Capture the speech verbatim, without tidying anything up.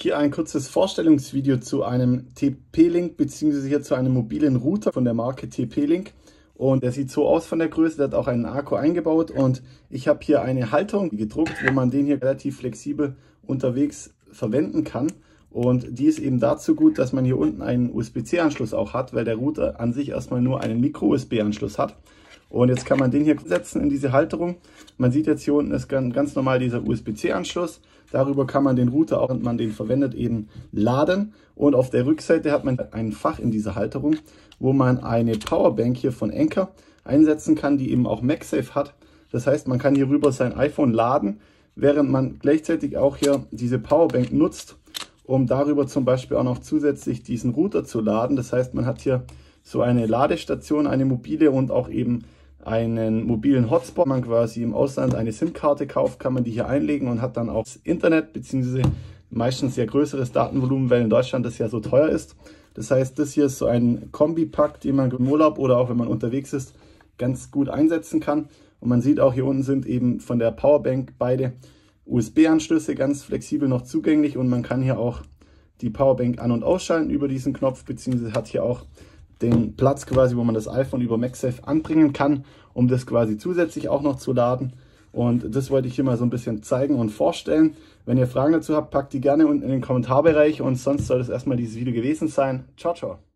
Hier ein kurzes Vorstellungsvideo zu einem T P-Link bzw. hier zu einem mobilen Router von der Marke T P-Link. Und der sieht so aus von der Größe, der hat auch einen Akku eingebaut und ich habe hier eine Halterung gedruckt, wo man den hier relativ flexibel unterwegs verwenden kann. Und die ist eben dazu gut, dass man hier unten einen U S B C Anschluss auch hat, weil der Router an sich erstmal nur einen Micro-U S B Anschluss hat. Und jetzt kann man den hier setzen in diese Halterung. Man sieht jetzt hier unten ist ganz normal dieser U S B C Anschluss. Darüber kann man den Router, auch wenn man den verwendet, eben laden. Und auf der Rückseite hat man ein Fach in dieser Halterung, wo man eine Powerbank hier von Anker einsetzen kann, die eben auch MagSafe hat. Das heißt, man kann hierüber sein iPhone laden, während man gleichzeitig auch hier diese Powerbank nutzt, um darüber zum Beispiel auch noch zusätzlich diesen Router zu laden. Das heißt, man hat hier so eine Ladestation, eine mobile und auch eben einen mobilen Hotspot. Wenn man quasi im Ausland eine SIM-Karte kauft, kann man die hier einlegen und hat dann auch das Internet bzw. meistens sehr größeres Datenvolumen, weil in Deutschland das ja so teuer ist. Das heißt, das hier ist so ein Kombipack, den man im Urlaub oder auch wenn man unterwegs ist, ganz gut einsetzen kann. Und man sieht auch, hier unten sind eben von der Powerbank beide U S B Anschlüsse ganz flexibel noch zugänglich und man kann hier auch die Powerbank an- und ausschalten über diesen Knopf, beziehungsweise hat hier auch den Platz quasi, wo man das iPhone über MagSafe anbringen kann, um das quasi zusätzlich auch noch zu laden. Und das wollte ich hier mal so ein bisschen zeigen und vorstellen. Wenn ihr Fragen dazu habt, packt die gerne unten in den Kommentarbereich und sonst soll das erstmal dieses Video gewesen sein. Ciao, ciao.